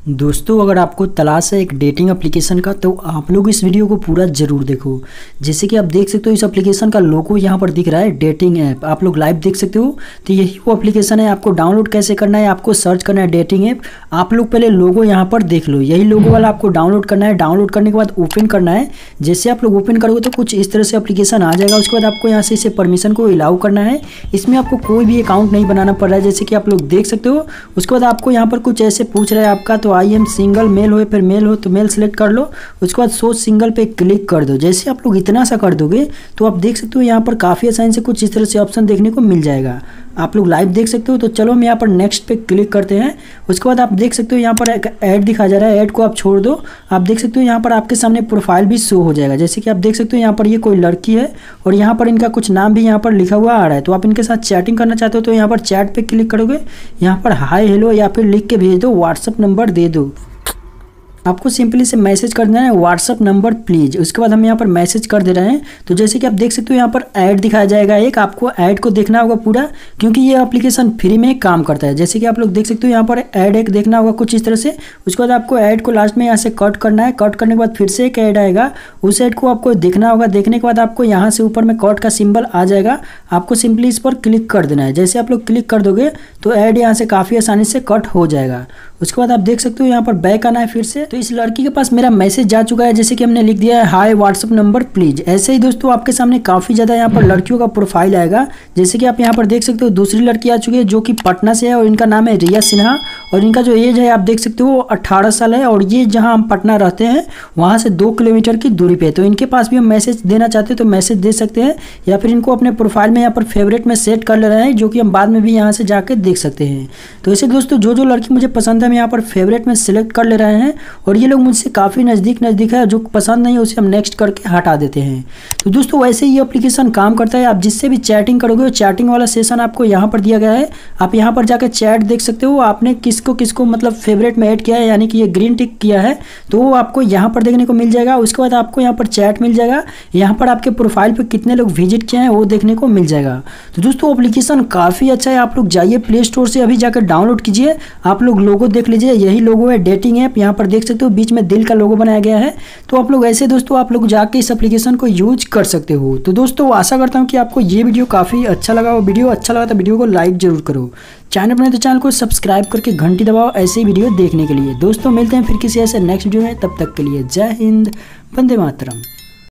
दोस्तों अगर आपको तलाश है एक डेटिंग एप्लीकेशन का तो आप लोग इस वीडियो को पूरा जरूर देखो। जैसे कि आप देख सकते हो इस एप्लीकेशन का लोगो यहाँ पर दिख रहा है, डेटिंग ऐप। आप लोग लाइव देख सकते हो। तो यही वो एप्लीकेशन है। आपको डाउनलोड कैसे करना है, आपको सर्च करना है डेटिंग ऐप। आप लोग पहले लोगो यहाँ पर देख लो, यही लोगो वाला आपको डाउनलोड करना है। डाउनलोड करने के बाद ओपन करना है। जैसे आप लोग ओपन करोगे तो कुछ इस तरह से एप्लीकेशन आ जाएगा। उसके बाद आपको यहाँ से इसे परमिशन को अलाउ करना है। इसमें आपको कोई भी अकाउंट नहीं बनाना पड़ रहा है, जैसे कि आप लोग देख सकते हो। उसके बाद आपको यहाँ पर कुछ ऐसे पूछ रहा है आपका, तो आई एम सिंगल, मेल हो फिर मेल हो तो मेल सेलेक्ट कर लो। उसके बाद शो सिंगल पे क्लिक कर दो। जैसे आप लोग इतना सा कर दोगे तो आप देख सकते हो यहाँ पर काफ़ी आसानी से कुछ इस तरह से ऑप्शन देखने को मिल जाएगा। आप लोग लाइव देख सकते हो। तो चलो हम यहाँ पर नेक्स्ट पे क्लिक करते हैं। उसके बाद आप देख सकते हो यहाँ पर एक ऐड दिखा जा रहा है, ऐड को आप छोड़ दो। आप देख सकते हो यहाँ पर आपके सामने प्रोफाइल भी शो हो जाएगा। जैसे कि आप देख सकते हो यहाँ पर ये कोई लड़की है और यहाँ पर इनका कुछ नाम भी यहाँ पर लिखा हुआ आ रहा है। तो आप इनके साथ चैटिंग करना चाहते हो तो यहाँ पर चैट पे क्लिक करोगे। यहाँ पर हाय हेलो या फिर लिख के भेज दो, व्हाट्सअप नंबर दे दो। आपको सिंपली से मैसेज कर देना है, व्हाट्सअप नंबर प्लीज। उसके बाद हम यहाँ पर मैसेज कर दे रहे हैं। तो जैसे कि आप देख सकते हो यहाँ पर ऐड दिखाया जाएगा एक। आपको ऐड को देखना होगा पूरा, क्योंकि ये एप्लीकेशन फ्री में काम करता है। जैसे कि आप लोग देख सकते हो यहाँ पर ऐड एक देखना होगा कुछ इस तरह से। उसके बाद आपको ऐड को लास्ट में यहाँ से कट करना है। कट करने के बाद फिर से एक ऐड आएगा, उस ऐड को आपको देखना होगा। देखने के बाद आपको यहाँ से ऊपर में कट का सिंबल आ जाएगा। आपको सिंपली इस पर क्लिक कर देना है। जैसे आप लोग क्लिक कर दोगे तो ऐड यहाँ से काफ़ी आसानी से कट हो जाएगा। उसके बाद आप देख सकते हो यहाँ पर बैक आना है फिर से। तो इस लड़की के पास मेरा मैसेज जा चुका है, जैसे कि हमने लिख दिया है हाय व्हाट्सअप नंबर प्लीज। ऐसे ही दोस्तों आपके सामने काफ़ी ज़्यादा यहाँ पर लड़कियों का प्रोफाइल आएगा। जैसे कि आप यहाँ पर देख सकते हो दूसरी लड़की आ चुकी है जो कि पटना से है और इनका नाम है रिया सिन्हा। और इनका जो एज है आप देख सकते हो 18 साल है। और ये जहाँ हम पटना रहते हैं वहाँ से 2 किलोमीटर की दूरी पे है। तो इनके पास भी हम मैसेज देना चाहते हैं तो मैसेज दे सकते हैं, या फिर इनको अपने प्रोफाइल में यहाँ पर फेवरेट में सेट कर ले रहे हैं, जो कि हम बाद में भी यहाँ से जाकर देख सकते हैं। तो ऐसे दोस्तों जो लड़की मुझे पसंद है हम यहाँ पर फेवरेट में सिलेक्ट कर ले रहे हैं। और ये लोग मुझसे काफ़ी नज़दीक है, जो पसंद नहीं है उसे हम नेक्स्ट करके हटा देते हैं। तो दोस्तों वैसे ये एप्लीकेशन काम करता है। आप जिससे भी चैटिंग करोगे चैटिंग वाला सेशन आपको यहाँ पर दिया गया है। आप यहाँ पर जाकर चैट देख सकते हो, आपने किसको मतलब फेवरेट में ऐड किया है, यानी कि ये ग्रीन टिक किया है तो वो आपको यहाँ पर देखने को मिल जाएगा। उसके बाद आपको यहाँ पर चैट मिल जाएगा। यहाँ पर आपके प्रोफाइल पर कितने लोग विजिट किए हैं वो देखने को मिल जाएगा। तो दोस्तों एप्लीकेशन काफ़ी अच्छा है। आप लोग जाइए प्ले स्टोर से अभी जाकर डाउनलोड कीजिए। आप लोग लोगो देख लीजिए, यही लोगो है डेटिंग ऐप। यहाँ पर देख सकते हो बीच में दिल का लोगो बनाया गया है। तो आप लोग ऐसे दोस्तों आप लोग जाके इस एप्लीकेशन को यूज कर सकते हो। तो दोस्तों आशा करता हूँ कि आपको ये वीडियो काफ़ी अच्छा लगा हो। वीडियो अच्छा लगा तो वीडियो को लाइक जरूर करो। चैनल बने तो चैनल को सब्सक्राइब करके घंटी दबाओ ऐसे ही वीडियो देखने के लिए। दोस्तों मिलते हैं फिर किसी ऐसे नेक्स्ट वीडियो में। तब तक के लिए जय हिंद, वंदे मातरम।